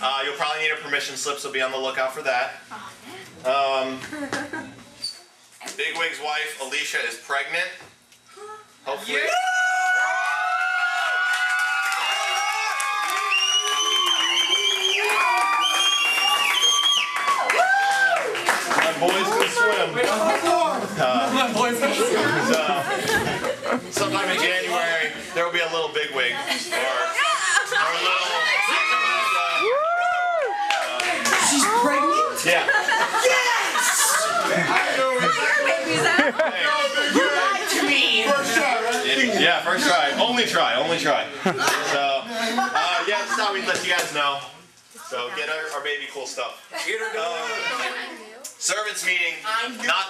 You'll probably need a permission slip, so be on the lookout for that. Big Wig's wife, Alicia, is pregnant. Hopefully. Yeah. My boys can swim. Sometime in January, there will be a little Big Wig. Or a little... She's pregnant? Yeah. Yes! You lied to me! First try, right? Yeah, first try. Only try. Only try. So, yeah, just thought we'd let you guys know. So, get our baby cool stuff. Servants meeting, not